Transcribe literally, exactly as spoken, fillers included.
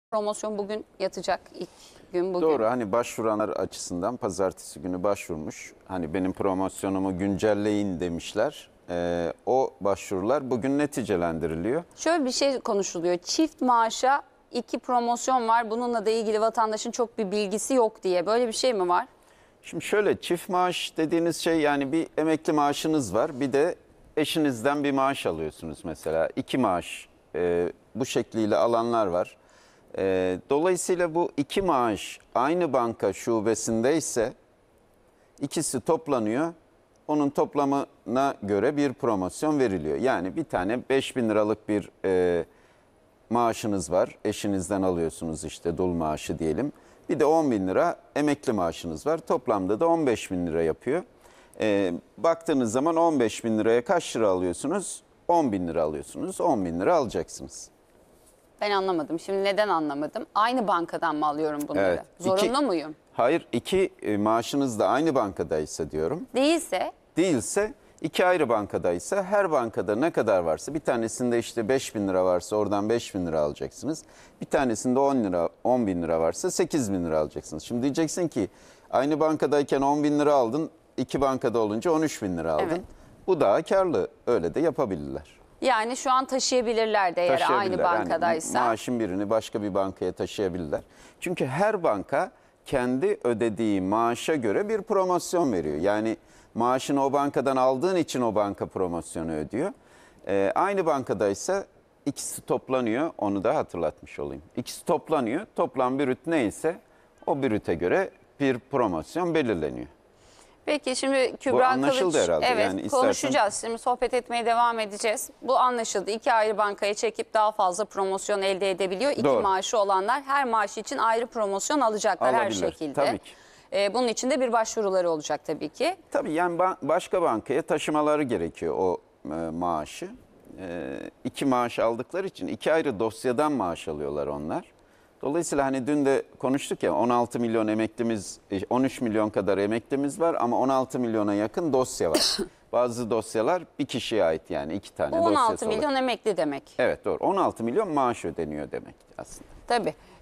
Promosyon bugün yatacak, ilk gün bugün. Doğru, hani başvuranlar açısından pazartesi günü başvurmuş. Hani benim promosyonumu güncelleyin demişler. Ee, o başvurular bugün neticelendiriliyor. Şöyle bir şey konuşuluyor. Çift maaşa iki promosyon var. Bununla da ilgili vatandaşın çok bir bilgisi yok diye. Böyle bir şey mi var? Şimdi şöyle, çift maaş dediğiniz şey, yani bir emekli maaşınız var. Bir de eşinizden bir maaş alıyorsunuz mesela. İki maaş e, bu şekliyle alanlar var. E, dolayısıyla bu iki maaş aynı banka şubesindeyse ikisi toplanıyor. Onun toplamına göre bir promosyon veriliyor. Yani bir tane beş bin liralık bir e, maaşınız var. Eşinizden alıyorsunuz, işte dul maaşı diyelim. Bir de on bin lira emekli maaşınız var. Toplamda da on beş bin lira yapıyor. E, baktığınız zaman on beş bin liraya kaç lira alıyorsunuz? on bin lira alıyorsunuz. on bin lira alacaksınız. Ben anlamadım. Şimdi neden anlamadım? Aynı bankadan mı alıyorum bunları? Evet. Zorunlu İki- muyum? Hayır, iki e, maaşınız da aynı bankadaysa diyorum. Değilse Değilse, iki ayrı bankadaysa, her bankada ne kadar varsa, bir tanesinde işte beş bin lira varsa oradan beş bin lira alacaksınız. Bir tanesinde on lira, on bin lira varsa sekiz bin lira alacaksınız. Şimdi diyeceksin ki aynı bankadayken on bin lira aldın, iki bankada olunca on üç bin lira aldın. Evet. Bu daha karlı, öyle de yapabilirler. yani şu an taşıyabilirler de eğer aynı Taşıyabilirler. Yani bankadaysa. maaşın birini başka bir bankaya taşıyabilirler. Çünkü her banka kendi ödediği maaşa göre bir promosyon veriyor. Yani maaşını o bankadan aldığın için o banka promosyonu ödüyor. Ee, aynı bankadaysa ikisi toplanıyor, onu da hatırlatmış olayım. İkisi toplanıyor, toplam brüt neyse o brüte göre bir promosyon belirleniyor. Peki şimdi Kübra Bu anlaşıldı Kılıç, herhalde. evet, Yani istersen- konuşacağız. Şimdi sohbet etmeye devam edeceğiz. Bu anlaşıldı. İki ayrı bankaya çekip daha fazla promosyon elde edebiliyor. İki Doğru. maaşı olanlar her maaş için ayrı promosyon alacaklar her Alabilir, şekilde. tabii ki. Ee, bunun için de bir başvuruları olacak tabii ki. Tabii, yani ba- başka bankaya taşımaları gerekiyor o e, maaşı. E, iki maaş aldıkları için iki ayrı dosyadan maaş alıyorlar onlar. Dolayısıyla hani dün de konuştuk ya, on altı milyon emeklimiz, e, on üç milyon kadar emeklimiz var ama on altı milyona yakın dosya var. Bazı dosyalar bir kişiye ait, yani iki tane Bu dosyası on altı olan. milyon emekli demek. Evet, doğru. on altı milyon maaş ödeniyor demek aslında. Tabii.